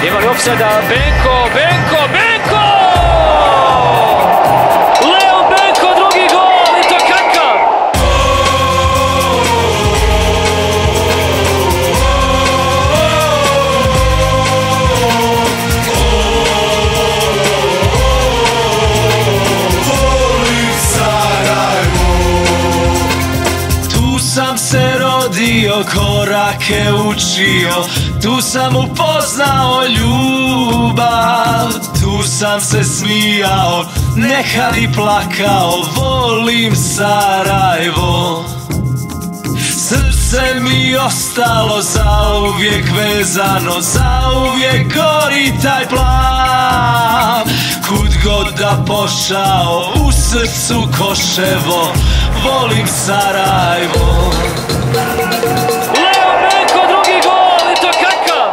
Ima li ofsajda? Benko! Leo Benko, drugi gol i to kakav! Tu sam se rodio, korake učio, tu sam upoznao ljubav, tu sam se smijao, nekad i plakao, volim Sarajevo. Srce mi ostalo zauvijek vezano, zauvijek gori taj plav. Kud god da pošao, u srcu Koševo, volim Sarajevo. Leo Benko, drugi gol i to kakav!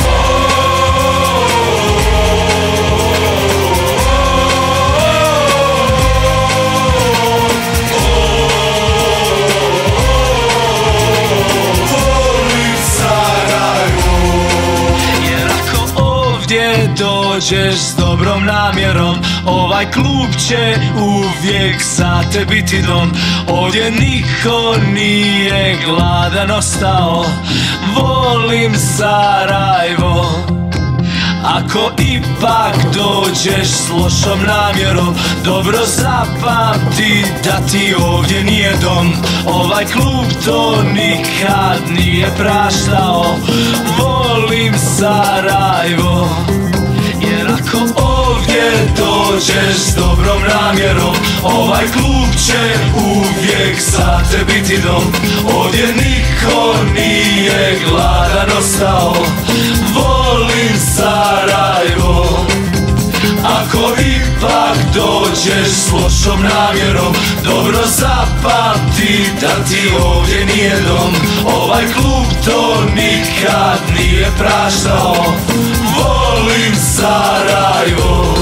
Jer ako ovdje dođeš s dobrom namjerom, ovaj klub će uvijek za te biti dom. Ovdje niko nije gladan ostao, volim Sarajevo. Ako ipak dođeš s lošom namjerom, dobro zapamti da ti ovdje nije dom. Ovaj klub to nikad nije praštao, volim Sarajevo. Jer ako ovdje dođeš s dobrom namjerom, ovaj klub će uvijek za te biti dom. Ovdje niko nije gladan ostao, volim Sarajevo. Ako ipak dođeš s lošom namjerom, dobro zapamti da ti ovdje nije dom. Ovaj klub to nikad nije praštao, volim Sarajevo.